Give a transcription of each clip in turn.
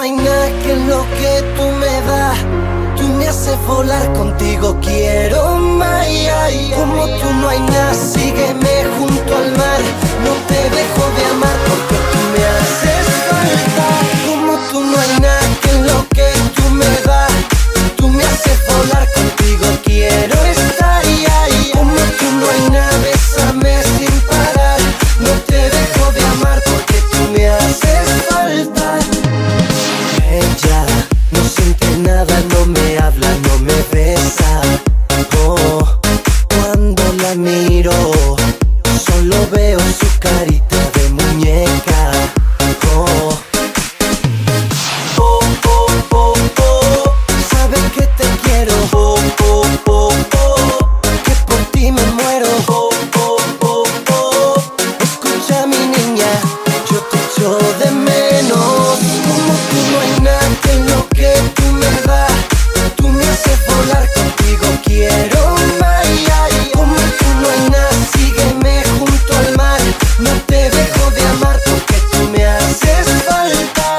hay nada que lo que tú me das. Tú me haces volar, contigo quiero más. Como tú no hay nada, sígueme junto al mar. No te dejo de amar porque tú me haces falta. Como tú no hay nada que lo que tú me das. Tú me haces volar, contigo quiero estar. Como tú no hay nada, bésame sin parar. No te dejo de amar porque tú me haces falta. Ella no siente nada, no me habla, no me besa. Oh, cuando la miro, solo veo su carita de muñeca. Oh, oh, oh, oh, oh. Sabe que te quiero. Oh, oh, oh, oh. Que por ti me muero. Oh, oh, oh, oh. Escucha mi niña, yo te echo de menos. Como tú no hay nada que lo que tú me das. Tú me haces volar, contigo quiero más. Como tú no hay nada, sígueme junto al mar. No te dejo de amar porque tú me haces falta.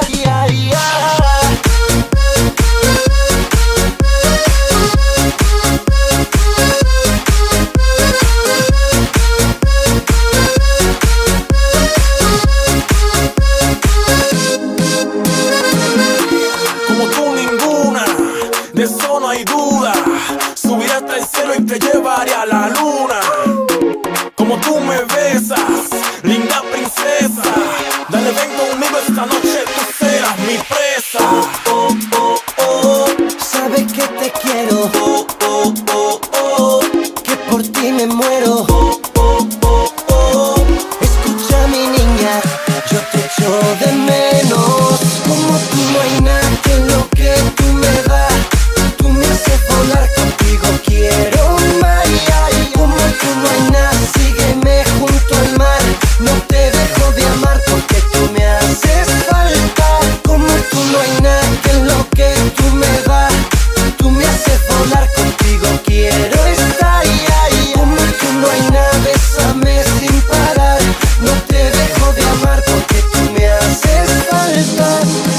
Como tú ninguna, de eso no hay duda. Subiré hasta el cielo y te llevaré a la luna. Como tú me besas, linda princesa. Dale, ven conmigo esta noche, tú serás mi presa. Oh, oh, oh. Sabe que te quiero. Oh, oh, oh, oh. Que por ti me muero. Oh, oh, oh, oh. Escucha mi niña, yo te echo de menos. Como tú no hay nada que lo que tú me das. Tú me haces volar, contigo quiero más. Como tú no hay nada, sígueme junto al mar. No te dejo de amar porque tú me haces falta. Como tú no hay nada que lo que tú me das. Tú me haces volar, contigo quiero estar. Como tú no hay nada, bésame sin parar. No te dejo de amar porque tú me haces falta.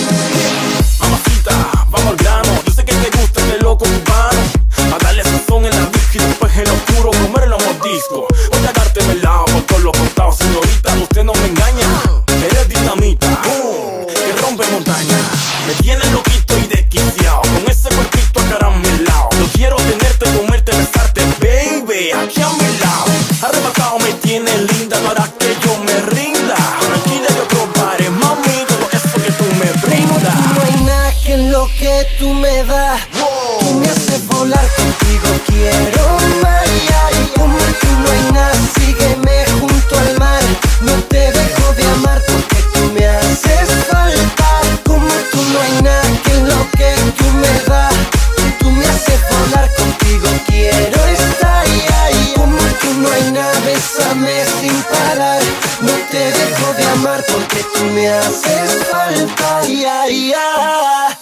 Mamacita, vamos al grano. Yo sé que te gusta este loco cubano. A darle sazón en la disco y después en lo oscuro comer los mordiscos. Voy a darte melao por todos los costados. Señorita, usted no me engaña. Eres dinamita, que rompe montaña. Me tienes loquito y desquiciado con ese cuerpito acaramelao. Yo quiero tenerte, comerte, besarte, baby, aquí a mi lado. Arrebatado me tienes linda, no harás que yo me rinda. Tranquila, yo probaré, mami, todo eso que tú me brindas. No hay nada que lo que tú me das. Tú me haces volar, contigo quiero más. Como tú no hay nada, sígueme junto al mar. No te dejo de amar porque tú me haces falta. Como tú no hay nada que lo que tú me das. Tú me haces volar, contigo quiero estar. Como tú no hay nada, bésame sin parar. No te dejo de amar porque tú me haces falta.